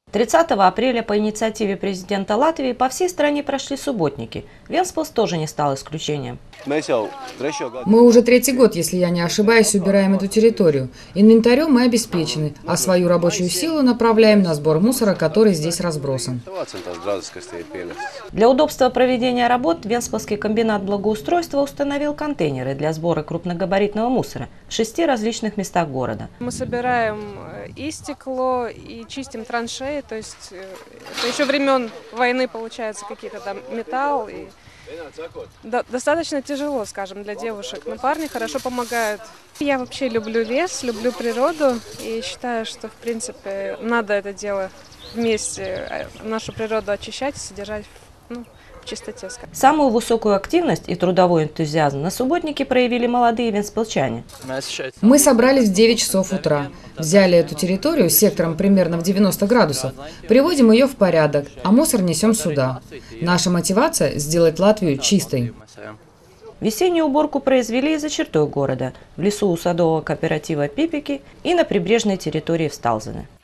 30 апреля по инициативе президента Латвии по всей стране прошли субботники. Венспилс тоже не стал исключением. Мы уже третий год, если я не ошибаюсь, убираем эту территорию. Инвентарем мы обеспечены, а свою рабочую силу направляем на сбор мусора, который здесь разбросан. Для удобства проведения работ Венспилский комбинат благоустройства установил контейнеры для сбора крупногабаритного мусора в 6 различных местах города. Мы собираем и стекло, и чистим траншеи, то есть это еще времен войны, получается, какие-то там металл. И достаточно тяжело, скажем, для девушек, но парни хорошо помогают. Я вообще люблю лес, люблю природу и считаю, что, в принципе, надо это дело вместе, нашу природу очищать и содержать в чистоте. Самую высокую активность и трудовой энтузиазм на субботнике проявили молодые венспилчане. Мы собрались в 9 часов утра, взяли эту территорию сектором примерно в 90 градусов, приводим ее в порядок, а мусор несем сюда. Наша мотивация – сделать Латвию чистой. Весеннюю уборку произвели и за чертой города, в лесу у садового кооператива «Пипики» и на прибрежной территории в Сталзене.